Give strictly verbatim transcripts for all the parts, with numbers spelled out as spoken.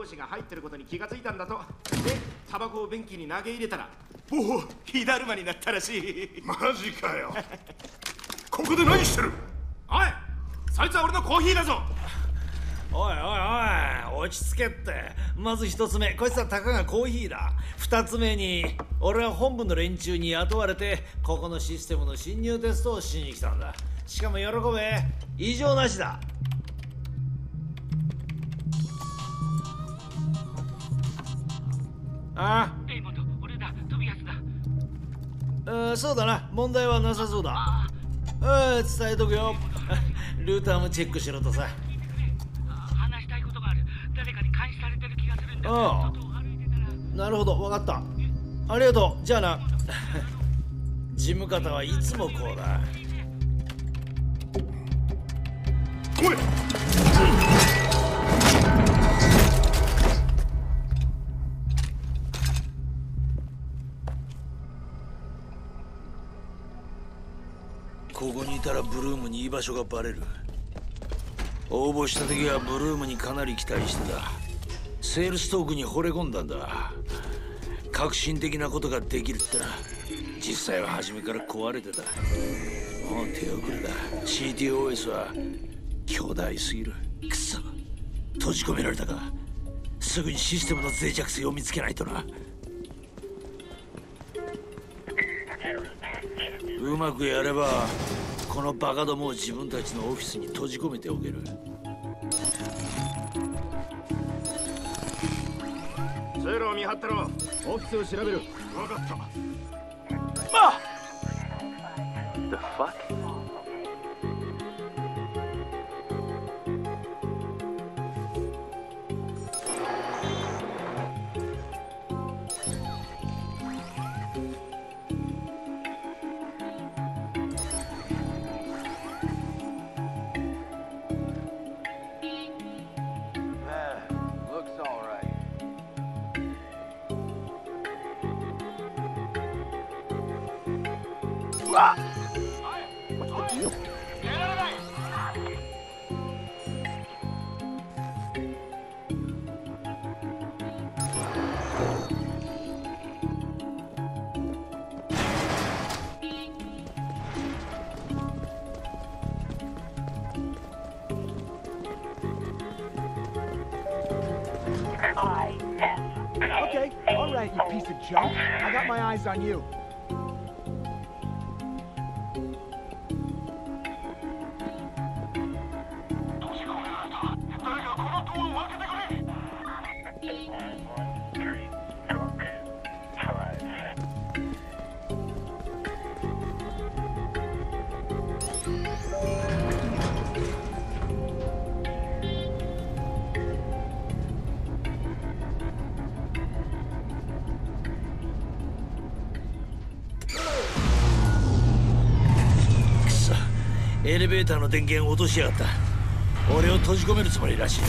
子が入ってることに気がついたんだと。でタバコを便器に投げ入れたらおお火だるまになったらしい。 マジかよ。ここで何してる？ おい、そいつは俺のコーヒーだぞ。 おいおいおい、落ち着けって。まず一つ目、こいつはたかがコーヒーだ。二つ目に、俺は本部の連中に雇われてここのシステムの侵入テストをしに来たんだ。しかも喜べ、異常なしだ。ああ、 レイモンド、俺だ、トビアスだ。 あ、そうだな、問題はなさそうだ。ああ、伝えとくよ。ルーターもチェックしろとさ。 話したいことがある。誰かに監視されてる気がするんだ。 ああ、 外を歩いてたら。 なるほど、わかった。ありがとう。じゃあな。事務方はいつもこうだ。 おい、 ここにいたらブルームに居場所がバレる。応募した時はブルームにかなり期待してた。セールストークに惚れ込んだんだ。革新的なことができるってな。実際は初めから壊れてた。もう手遅れだ。 シーティーオーエス は巨大すぎる。くそ、閉じ込められたか。すぐにシステムの脆弱性を見つけないとな。うまくやればこのバカどもを自分たちのオフィスに閉じ込めておける。 通路を見張ってろ。オフィスを調べる。 分かった。 あっ The fuck? Looks all right. What's the deal? Okay, all right, you piece of junk. I got my eyes on you. くそ、エレベーターの電源を落としやがった。俺を閉じ込めるつもりらしい。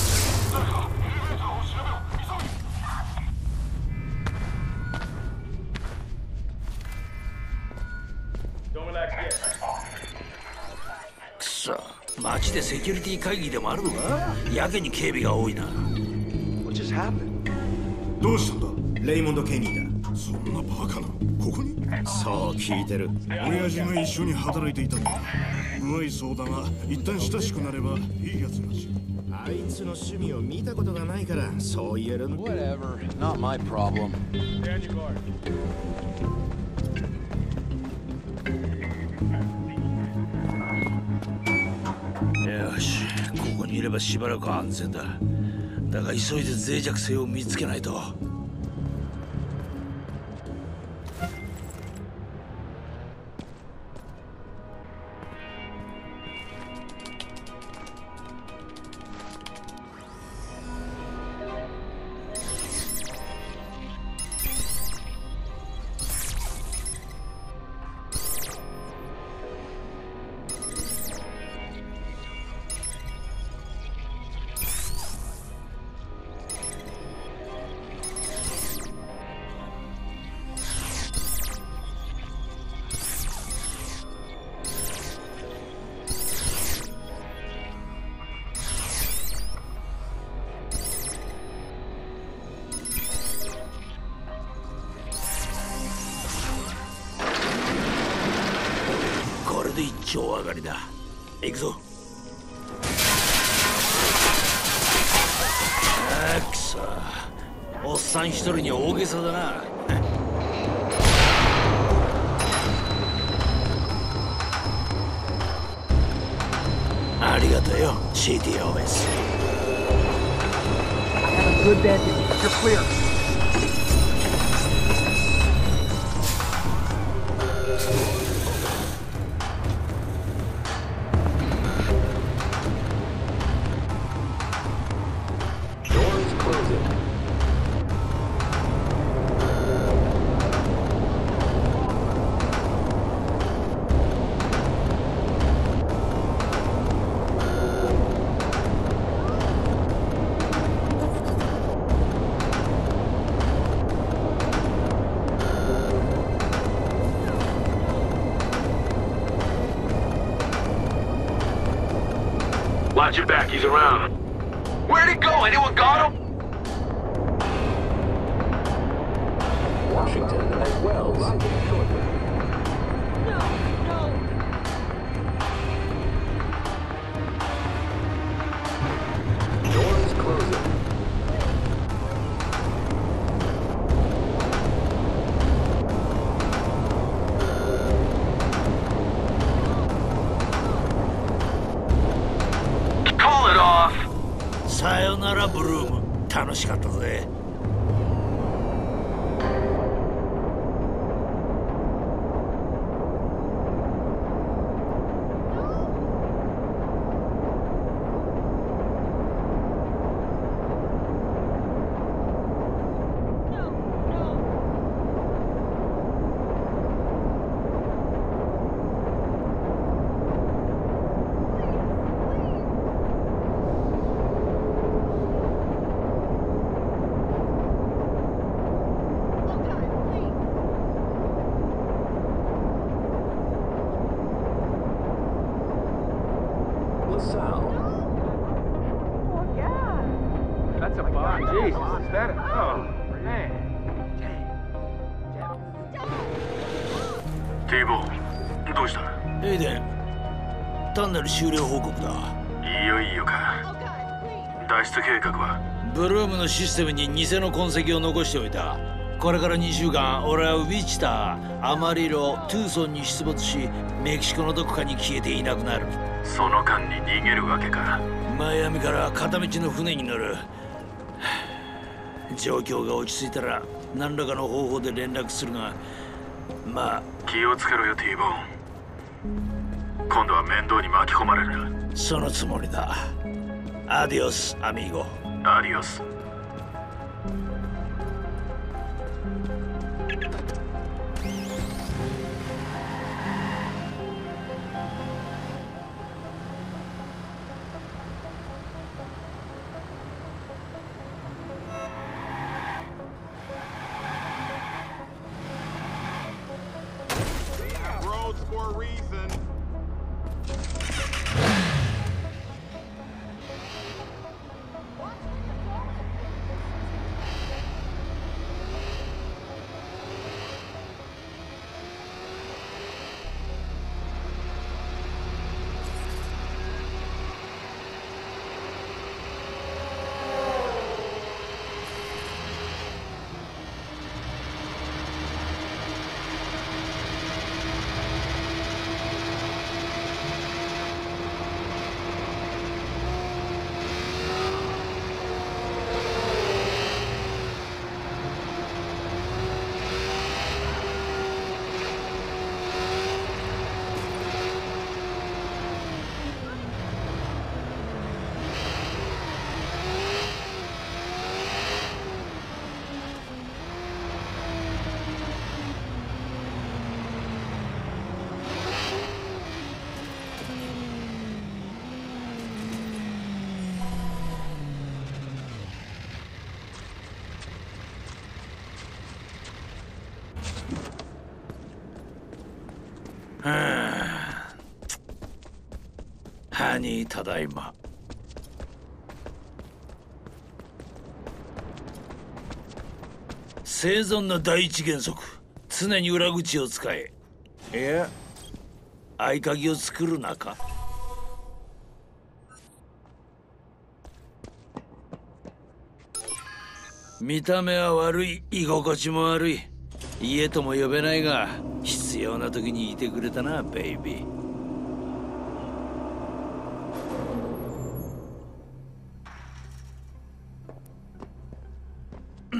くそ、街でセキュリティ会議でもあるのか。やけに警備が多いな。 What just happened? どうしたんだ？ レイモンド・ケニーだ。 そんなバカな。ここに？ そう聞いてる。 親父が一緒に働いていたんだ。不愛想だが一旦親しくなればいいやつらしい。 あいつの趣味を見たことがないからそう言えるの。 Whatever. Not my problem. よし、ここにいればしばらく安全だ。だが急いで脆弱性を見つけないと。 超上がりだ。行くぞ。あーくそ、おっさん一人に大げさだな。ありがとうよ シーティーオーエス。 I have a good vantage. You're clear. Doors closing. Watch your back, he's around. Where'd he go? Anyone got him? Washington and Wells. Doors closing. Call it off. さよならブルーム、楽しかったぜ。 LaSalle. That's a bomb. Jesus, is that a... Oh, man. T-ボーン、どうした？ エイデン、単なる終了報告だ。 いいよいいよか。脱出計画は？ ブルームのシステムに偽の痕跡を残しておいた。これからにしゅうかん、俺はウィチタ、アマリロ、トゥーソンに出没し、メキシコのどこかに消えていなくなる。 その間に逃げるわけか。 マイアミから片道の船に乗る。状況が落ち着いたら何らかの方法で連絡するが、まあ気をつけろよ T ボーン。今度は面倒に巻き込まれるな。 そのつもりだ。アディオスアミーゴ。 アディオス。 Roads for a reason. ハニーただいま。生存の第一原則、常に裏口を使え。 いや、 合鍵を作る中。見た目は悪い、居心地も悪い。家とも呼べないが必要な時にいてくれたな、ベイビー。うん、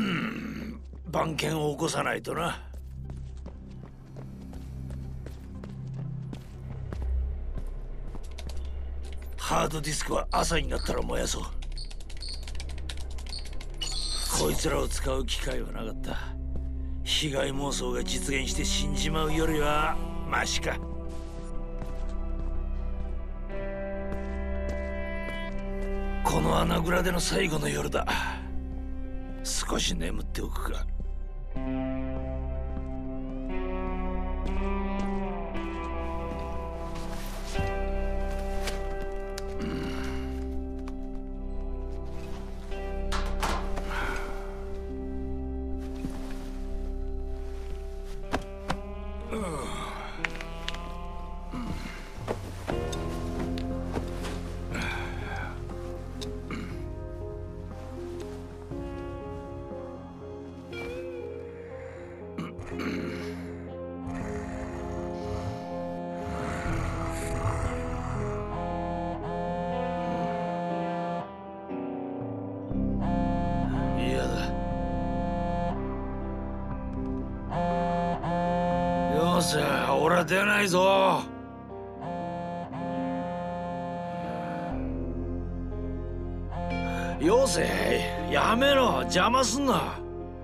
番犬を起こさないとな。ハードディスクは朝になったら燃やそう。こいつらを使う機会はなかった。被害妄想が実現して死んじまうよりはマシか。この穴蔵での最後の夜だ。少し眠っておくか。俺は出ないぞ。よせ、やめろ、邪魔すんな。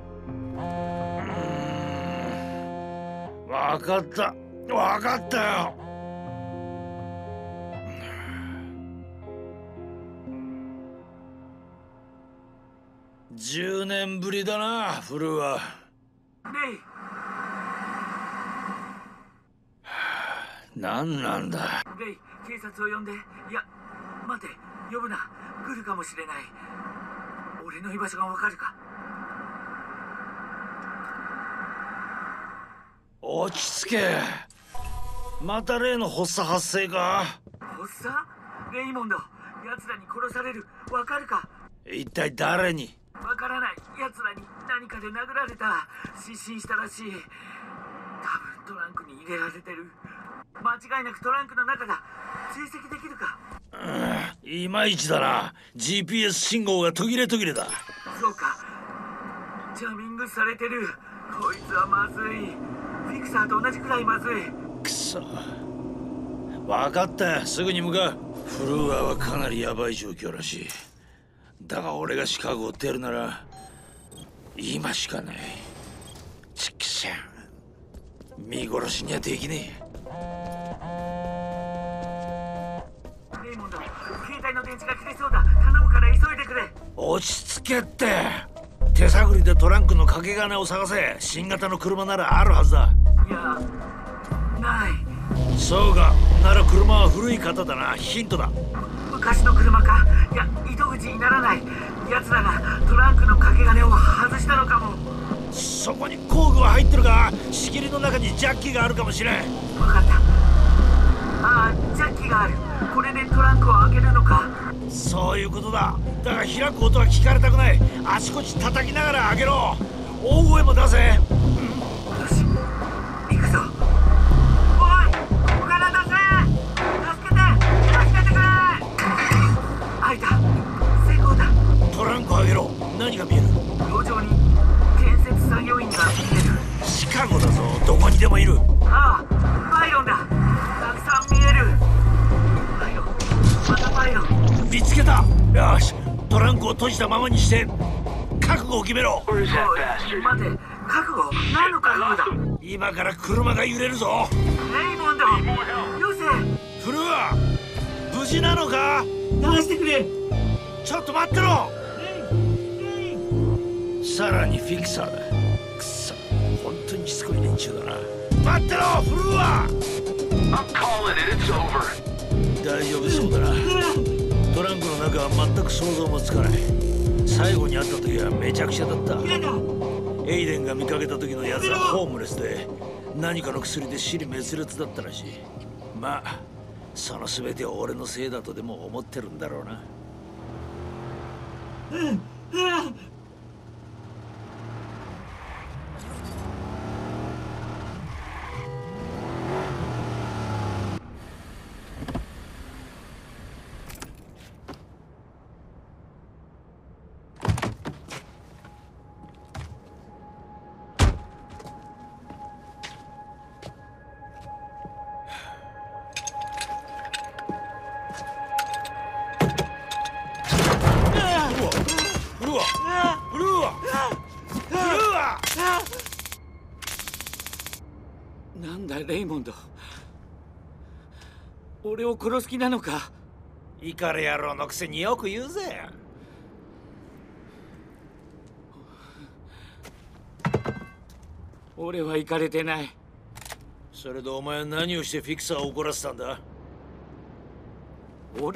分かった、分かったよ。じゅうねんぶりだな、フルーは。 レイ、 何なんだ。 レイ、警察を呼んで。いや、待て、呼ぶな。来るかもしれない。俺の居場所がわかるか。 落ち着け。また例の発作発生か。 発作？レイモンド、奴らに殺される。わかるか。 一体誰に？ わからない。奴らに何かで殴られた。失神したらしい。多分トランクに入れられてる。間違いなくトランクの中だ。追跡できるか。 うん、いまいちだな。 ジーピーエス 信号が途切れ途切れだ。 そうか、ジャミングされてる。こいつはまずい。フィクサーと同じくらいまずい。 くそ、分かった。すぐに向かう。フルーアはかなりヤバい状況らしい。だが俺がシカゴを出るなら今しかない。チクシャン、見殺しにはできねえ。 レイモンド、携帯の電池が切れそうだ。頼むから急いでくれ。 落ち着けって。手探りでトランクの掛け金を探せ。新型の車ならあるはずだ。 いや、ない。 そうか、なら車は古い型だな。ヒントだ。 昔の車か。いや、糸口にならない。奴らがトランクの掛け金を外したのかも。 そこに工具は入ってるが、仕切りの中にジャッキがあるかもしれん。 分かった。ああ、ジャッキがある。これでトランクを開けるのか。 そういうことだ。だが開く音は聞かれたくない。あちこち叩きながら開けろ。大声も出せ。 よし、行くぞ。おい、ここから出せ。助けて、助けてくれ。開いた。成功だ。 トランク開けろ。何が見える？ 路上に建設作業員が見える。 シカゴだぞ。どこにでもいる。 ああ、パイロンだ。たくさん見える。パイロン、またパイロン。 見つけた。よし、トランクを閉じたままにして覚悟を決めろ。 おい、待て、覚悟？何の覚悟だ。 今から車が揺れるぞ。 レイモンド、よせ。 フルは無事なのか？ 出してくれ。 ちょっと待ってろ。さらにフィクサーだ。くそ、本当にしつこい連中だな。待ってろ、フルは。 I'm calling it. It's over. 大丈夫そうだな。トランクの中は全く想像もつかない。最後に会った時はめちゃくちゃだった。エイデンが見かけた時のやつはホームレスで何かの薬で尻滅裂だったらしい。 まあその全てを俺のせいだとでも思ってるんだろうな。 うんうんなんだレイモンド、俺を殺す気なのか。 イカレ野郎のくせによく言うぜ。 俺はイカれてない。 それでお前は何をしてフィクサーを怒らせたんだ。 俺？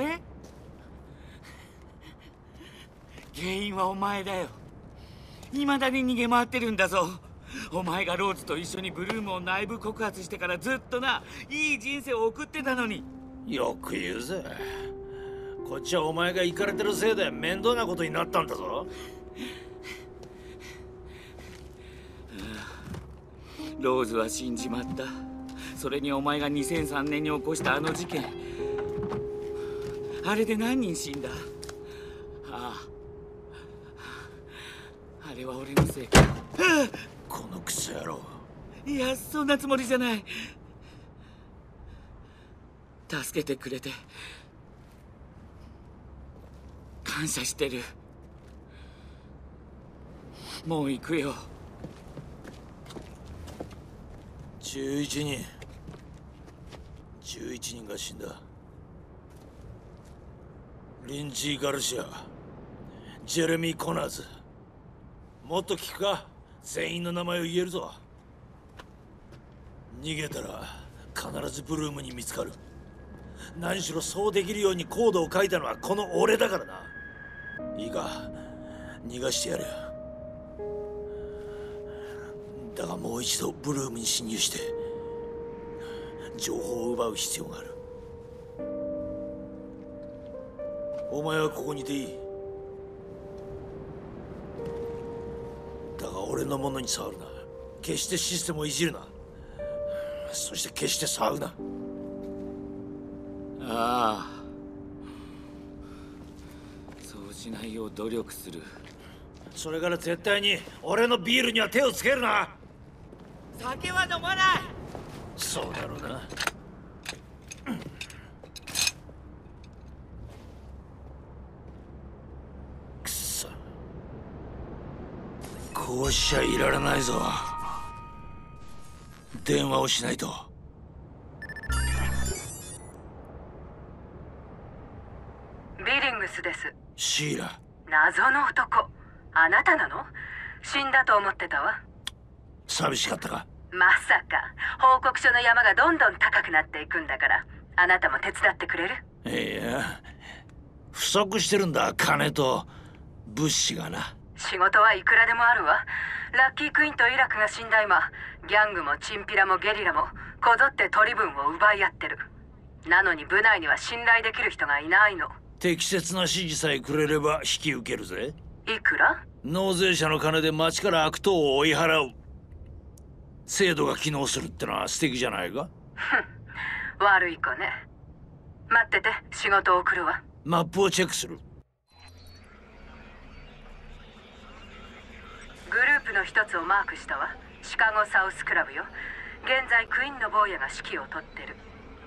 原因はお前だよ。未だに逃げ回ってるんだぞ。お前がローズと一緒にブルームを内部告発してからずっとないい人生を送ってたのに。 よく言うぜ。こっちはお前がイカれてるせいで面倒なことになったんだぞ。 ローズは死んじまった。それにお前がにせんさんねんに起こしたあの事件、あれで何人死んだ。ああ、あれは俺のせいか。 このクソ野郎。 いや、そんなつもりじゃない。助けてくれて感謝してる。もう行くよ。 じゅういちにんじゅういちにんが死んだ。リンジー・ガルシア、ジェレミー・コナーズ。もっと聞くか。全員の名前を言えるぞ。逃げたら必ずブルームに見つかる。何しろそうできるようにコードを書いたのはこの俺だからな。いいか、逃がしてやる。だがもう一度ブルームに侵入して情報を奪う必要がある。お前はここにいていい。だが俺のものに触るな。決してシステムをいじるな。そして決して騒ぐな。 ああ、そうしないよう努力する。 それから絶対に俺のビールには手をつけるな。 酒は飲まない。 そうだろうな。くそ、こうしちゃいられないぞ。電話をしないと。 ビリングスです。 シーラ。 謎の男、あなたなの？死んだと思ってたわ。 寂しかったか？ まさか報告書の山がどんどん高くなっていくんだから、あなたも手伝ってくれる？ いや、不足してるんだ、金と物資がな。 仕事はいくらでもあるわ。ラッキークイーンとイラクが死んだ今、ギャングもチンピラもゲリラもこぞって取り分を奪い合ってる。なのに部内には信頼できる人がいないの。 適切な指示さえくれれば引き受けるぜ。 いくら？ 納税者の金で町から悪党を追い払う制度が機能するってのは素敵じゃないか。 悪い子ね。待ってて、仕事を送るわ。 マップをチェックする。 グループの一つをマークしたわ。シカゴサウスクラブよ。現在クイーンの坊やが指揮を執ってる。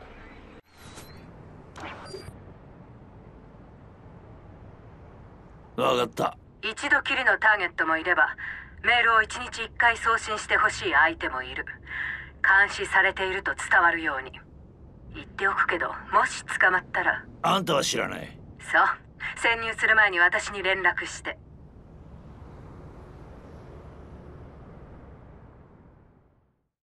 わかった。 一度きりのターゲットもいれば、メールを一日一回送信してほしい相手もいる。監視されていると伝わるように。言っておくけど、もし捕まったら。 あんたは知らない。 そう。潜入する前に私に連絡して。